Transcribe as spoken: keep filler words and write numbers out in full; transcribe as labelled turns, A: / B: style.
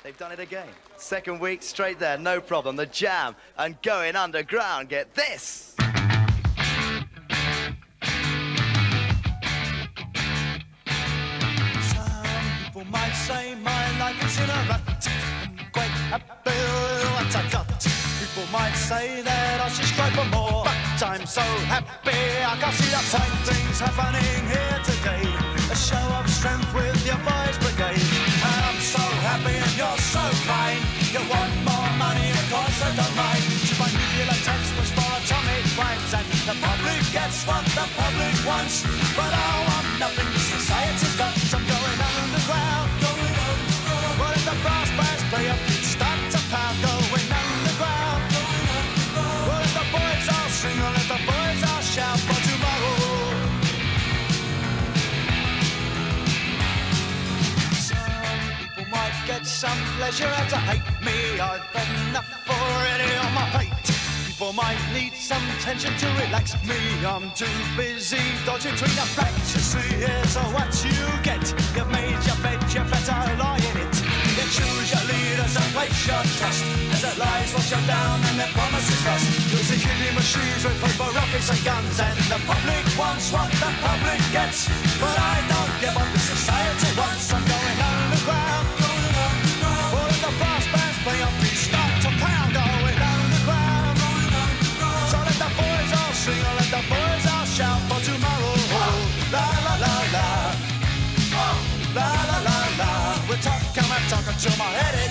A: They've done it again. Second week straight there, no problem. The Jam and Going Underground. Get this.
B: Some people might say my life is in a rut. I'm quite happy with what I got. People might say that I should strive for more, but I'm so happy I can see the fine things happening here today. A show of strength with your boys brigade. And I'm so happy and you're so kind. You want more money, of course I don't mind. Should my nuclear text was for atomic rhymes, and the public gets what the public wants. But I want nothing society got. I'm going underground, going underground. What if the brass bands play up, start to pound, going underground, going underground. What if the boys all sing, or if the boys all shout for tomorrow? Might get some pleasure out to hate me. I've enough already on my plate. People might need some tension to relax me. I'm too busy dodging between the facts. You see, here's what you get. You made your bed, you better lie in it. You choose your leaders and place your trust. As it lies, wash you down and their promises lost. You'll see killing machines with paper, rockets and guns, and the public wants what the public gets. But I don't give what the society wants. I'm going underground. The brass bands play up, we start to pound, going underground. So let the boys all sing, or let the boys all shout for tomorrow. La la la la, la la la la. We're talking, I'm talking till my head